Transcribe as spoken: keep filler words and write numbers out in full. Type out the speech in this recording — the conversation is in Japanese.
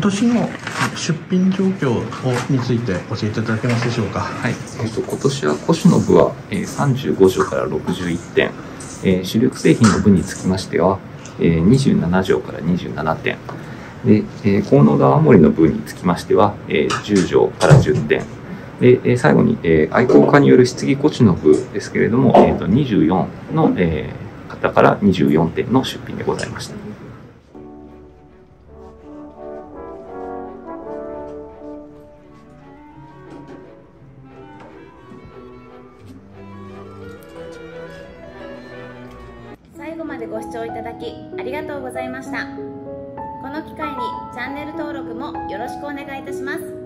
年の出品状況をについて教えていただけますでしょうか。 はい、えー、と今年は古紙の部は、えー、さんじゅうごじょうからろくじゅういってん、えー、主力製品の部につきましては、えー、にじゅうななじょうからにじゅうななてんで、えー、高濃度青森の部につきましては、えー、じゅうじょうからじゅってんで、えー、最後に、えー、愛好家による質疑古紙の部ですけれども、えー、とにじゅうよんの、えー、方からにじゅうよんてんの出品でございました。 最後までご視聴いただきありがとうございました。この機会にチャンネル登録もよろしくお願いいたします。